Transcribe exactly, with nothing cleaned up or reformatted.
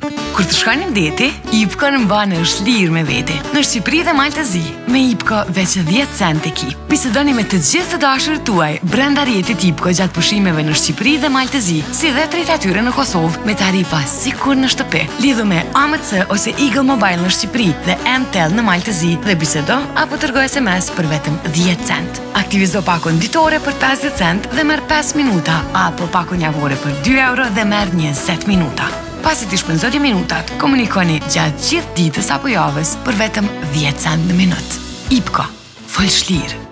Kur të shkoni në deti, Ipko në mba në është lirë me vete. Në Shqipëri dhe Maltëzi, me Ipko veç dhjetë cent e ki. Bisedoni me të gjithë të dashur tuaj brenda rjetit Ipko gjatë pushimeve në Shqipëri dhe Maltëzi, si dhe drejt atyre në Kosovë me tarifa sikur në shtëpi. Lidhu me A M C ose Eagle Mobile në Shqipëri dhe M-Tel në Maltëzi dhe bisedo apo tërgoj S M S për vetëm dhjetë cent. Aktivizo pakon ditore për pesëdhjetë cent dhe merr pesë minuta, apo pakon javore për dy euro dhe merr njëzet minuta. Pasi t'i shpenzoni minutat, komunikoni gjatë gjithë ditës apo javës për vetëm dhjetë cent në minut. Ipko, fol shlirë.